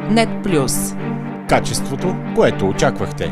Нет Плюс. Качеството, което очаквахте.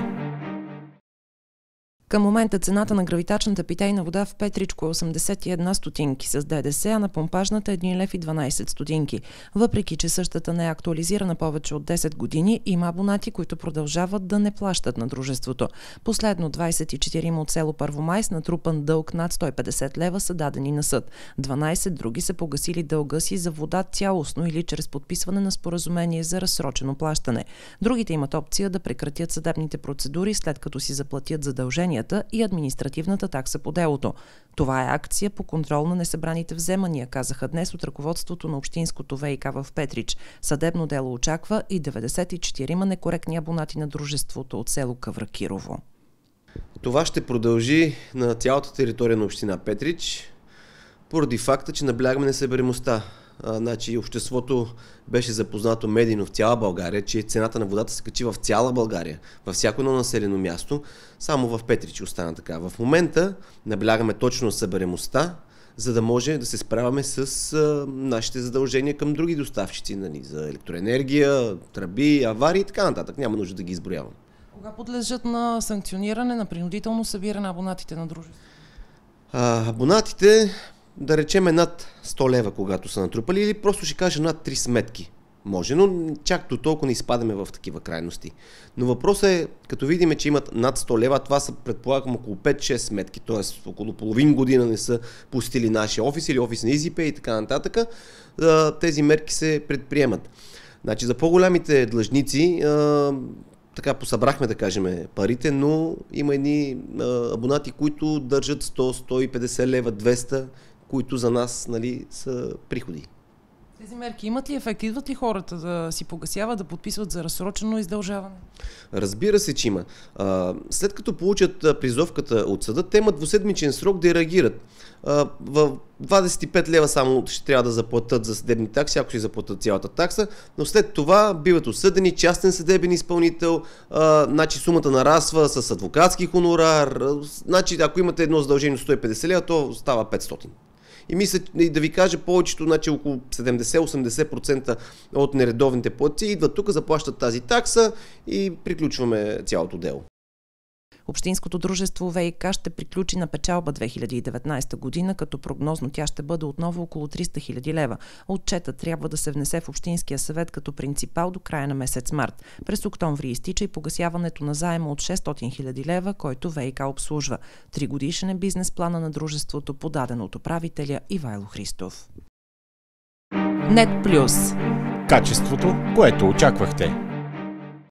Към момента цената на гравитачната питейна вода в Петричко е 81 стотинки с ДДС, а на помпажната 1 лев и 12 стотинки. Въпреки че същата не е актуализирана повече от 10 години, има абонати, които продължават да не плащат на дружеството. Последно 24 от село Първомай с натрупан дълг над 150 лева са дадени на съд. 12 други са погасили дълга си за вода цялостно или чрез подписване на споразумение за разсрочено плащане. Другите имат опция да прекратят съдебните процедури, след като си заплатят задълженията и административната такса по делото. Това е акция по контрол на несъбраните вземания, казаха днес от ръководството на общинското ВиК в Петрич. Съдебно дело очаква и 94 некоректни абонати на дружеството от село Кавракирово. Това ще продължи на цялата територия на община Петрич, поради факта, че наблягаме несъбираемостта. Значи обществото беше запознато медийно в цяла България, че цената на водата се качи в цяла България, във всяко едно населено място, само в Петрич остана така. В момента наблягаме точно събираемостта, за да може да се справяме с нашите задължения към други доставчици, за електроенергия, тръби, аварии и така нататък. Няма нужда да ги изброявам. Кога подлежат на санкциониране, на принудително събиране абонатите на дружеството? Абонатите, да речем, над 100 лева, когато са натрупали, или просто ще кажа над 3 сметки. Може, но чак до толкова не изпадаме в такива крайности. Но въпросът е, като видим, че имат над 100 лева, това са, предполагам, около 5-6 сметки, т.е. около половин година не са посетили нашия офис или офис на EasyPay и така нататък, тези мерки се предприемат. Значи, за по-голямите длъжници, така посъбрахме, да кажем, парите, но има едни абонати, които държат 100, 150 лева, 200, които за нас, са приходи. Тези мерки имат ли ефект? Идват ли хората да си погасяват, да подписват за разсрочено издължаване? Разбира се, че има. След като получат призовката от съда, те имат двуседмичен срок да реагират. В 25 лева само ще трябва да заплатят за съдебни такси, ако ще заплатят цялата такса, но след това биват осъдени частен съдебен изпълнител, значи сумата нараства с адвокатски хонорар, значи ако имате едно задължение 150 лева, то става 500. И мисля, да ви кажа, повечето, значи около 70-80% от нередовните платци идват тук, заплащат тази такса и приключваме цялото дело. Общинското дружество ВиК ще приключи на печалба 2019 година, като прогнозно тя ще бъде отново около 300 хиляди лева. Отчетът трябва да се внесе в Общинския съвет като принципал до края на месец март. През октомври изтича и погасяването на заема от 600 хиляди лева, който ВиК обслужва. 3-годишен е бизнес плана на дружеството, подаден от управителя Ивайло Христов. Нет Плюс. Качеството, което очаквахте.